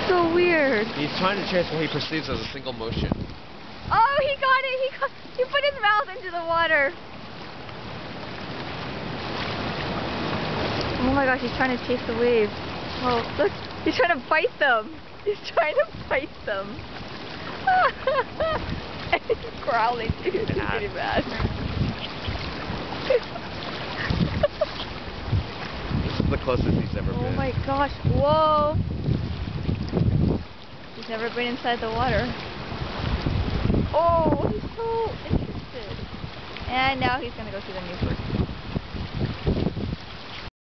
so weird. He's trying to chase what he perceives as a single motion. Oh, he got it! He put his mouth into the water. Oh my gosh, he's trying to chase the waves. Oh, look, he's trying to bite them. He's trying to bite them. And he's growling too. He's getting mad. This is the closest he's ever been. Oh my gosh, whoa. He's never been inside the water. Oh, he's so interested. And now he's going to go see the new person.